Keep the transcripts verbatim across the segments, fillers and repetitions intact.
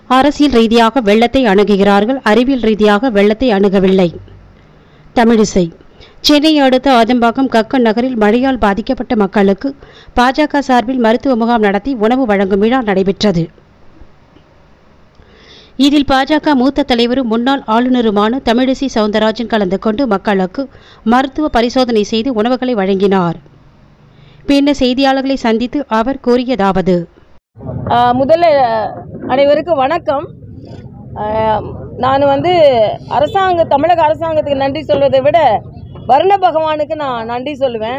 அரசியல் ரீதியாக வெள்ளத்தை அணுகுகிறார்கள், அறிவியல் ரீதியாக வெள்ளத்தை அணுகவில்லை. தமிழிசை. சென்னையை அடுத்த ஆதம்பாக்கம் கக்கன் நகரில் மழையால் பாதிக்கப்பட்ட மக்களுக்கு பாஜக சார்பில் மருத்துவ முகாம் நடத்தி உணவு வழங்கும் விழா நடைபெற்றது. இதில் பாஜக மூத்த தலைவரும் முன்னாள் ஆளுநருமான தமிழிசை சவுந்தரராஜன் கலந்து கொண்டு மக்களுக்கு மருத்துவ பரிசோதனை செய்து உணவுகளை வழங்கினார். பின்னர் செய்தியாளர்களை சந்தித்து அவர் கூறியதாவது: முதல்ல அனைவருக்கும் வணக்கம். நான் வந்து அரசாங்க தமிழக அரசாங்கத்துக்கு நன்றி சொல்வதை விட வருண பகவானுக்கு நான் நன்றி சொல்லுவேன்.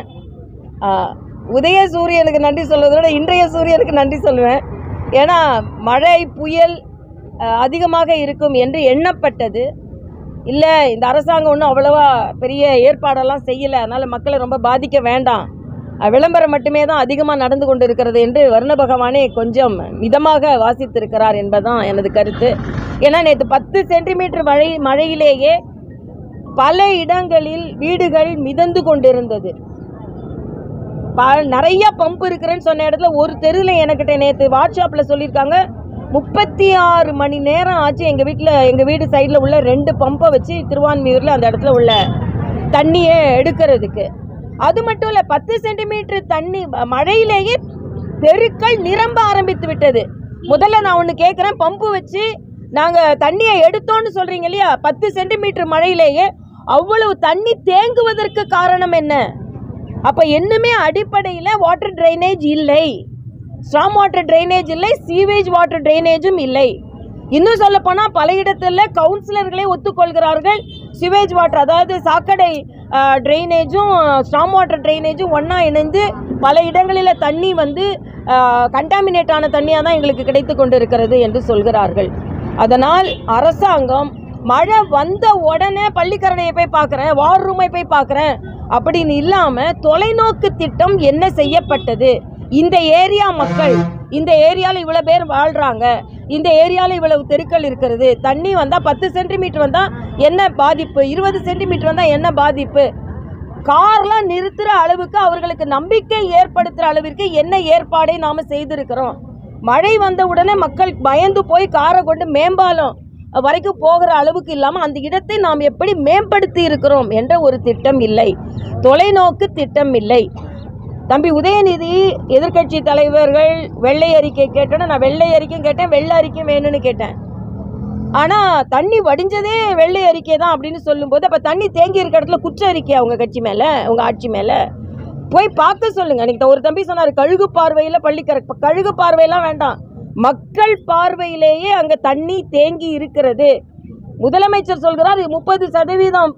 உதய சூரியனுக்கு நன்றி சொல்வதை விட இன்றைய சூரியனுக்கு நன்றி சொல்லுவேன். ஏன்னா மழை புயல் அதிகமாக இருக்கும் என்று எண்ணப்பட்டது. இல்லை, இந்த அரசாங்கம் ஒன்றும் அவ்வளவா பெரிய ஏற்பாடெல்லாம் செய்யலை, அதனால் மக்களை ரொம்ப பாதிக்க வேண்டாம், விளம்பரம் மட்டுமே தான் அதிகமாக நடந்து கொண்டு இருக்கிறது என்று வருண பகவானே கொஞ்சம் மிதமாக வாசித்திருக்கிறார் என்பதுதான் எனது கருத்து. ஏன்னா நேற்று பத்து சென்டிமீட்டர் மழை மழையிலேயே பல இடங்களில் வீடுகள் மிதந்து கொண்டிருந்தது. ப நிறைய பம்பு இருக்கிறேன்னு சொன்ன இடத்துல ஒரு தெருவில் எனக்கிட்ட நேற்று வாட்ஸ்அப்பில் சொல்லியிருக்காங்க, முப்பத்தி ஆறு மணி நேரம் ஆச்சு எங்கள் வீட்டில் எங்கள் வீடு சைடில் உள்ள ரெண்டு பம்பை வச்சு திருவான்மியூரில் அந்த இடத்துல உள்ள தண்ணியை எடுக்கிறதுக்கு. அது மட்டும் இல்லை, பத்து சென்டிமீட்டர் தண்ணி மழையிலேயே தெருக்கள் நிரம்ப ஆரம்பித்து விட்டது. முதல்ல நான் ஒன்று கேட்குறேன், பம்பு வச்சு நாங்கள் தண்ணியை எடுத்தோன்னு சொல்கிறீங்க இல்லையா, பத்து சென்டிமீட்டர் மழையிலேயே அவ்வளவு தண்ணி தேங்குவதற்கு காரணம் என்ன? அப்போ இன்னுமே அடிப்படையில் வாட்டர் ட்ரைனேஜ் இல்லை, ஸ்ட்ராங் வாட்டர் ட்ரைனேஜ் இல்லை, சீவேஜ் வாட்டர் ட்ரைனேஜும் இல்லை. இன்னும் சொல்ல போனால் பல இடத்துல கவுன்சிலர்களே ஒத்துக்கொள்கிறார்கள், சிவேஜ் வாட்டர் அதாவது சாக்கடை ட்ரைனேஜும் ஸ்ட்ராங் வாட்டர் ட்ரைனேஜும் ஒன்றா இணைந்து பல இடங்களில் தண்ணி வந்து கண்டாமினேட் ஆன தண்ணியாக தான் எங்களுக்கு கிடைத்து கொண்டு இருக்கிறது என்று சொல்கிறார்கள். அதனால் அரசாங்கம் மழை வந்த உடனே பள்ளிக்கரணையை போய் பார்க்குறேன், வார் ரூமை போய் பார்க்குறேன் அப்படின்னு இல்லாமல் தொலைநோக்கு திட்டம் என்ன செய்யப்பட்டது? இந்த ஏரியா மக்கள், இந்த ஏரியாவில் இவ்வளோ பேர் வாழ்கிறாங்க, இந்த ஏரியாவில் இவ்வளவு தெருக்கள் இருக்கிறது, தண்ணி வந்தால் பத்து சென்டிமீட்டர் வந்தால் என்ன பாதிப்பு, இருபது சென்டிமீட்டர் வந்தால் என்ன பாதிப்பு, கார்லாம் நிறுத்துகிற அளவுக்கு அவர்களுக்கு நம்பிக்கை ஏற்படுத்துகிற அளவிற்கு என்ன ஏற்பாடை நாம் செய்திருக்கிறோம்? மழை வந்த உடனே மக்கள் பயந்து போய் காரை கொண்டு மேம்பாலம் வரைக்கும் போகிற அளவுக்கு இல்லாமல் அந்த இடத்தை நாம் எப்படி மேம்படுத்தி இருக்கிறோம் என்ற ஒரு திட்டம் இல்லை, தொலைநோக்கு திட்டம் இல்லை. தம்பி உதயநிதி எதிர்கட்சி தலைவர்கள் வெள்ளை அறிக்கை கேட்டோன்னா நான் வெள்ளை அறிக்கையும் கேட்டேன், வெள்ளை அறிக்கை வேணும்னு கேட்டேன். ஆனால் தண்ணி வடிஞ்சதே வெள்ளை அறிக்கை தான் அப்படின்னு சொல்லும்போது அப்போ தண்ணி தேங்கி இருக்கிற இடத்துல குற்ற அறிக்கை அவங்க கட்சி மேலே, அவங்க ஆட்சி மேலே போய் பார்க்க சொல்லுங்கள். அன்றைக்கி ஒரு தம்பி சொன்னார், கழுகு பார்வையில் பள்ளிக்கர கழுகு பார்வையெல்லாம் வேண்டாம், மக்கள் பார்வையிலேயே அங்கே தண்ணி தேங்கி இருக்கிறது. முதலமைச்சர் சொல்கிறார் முப்பது சதவீதம்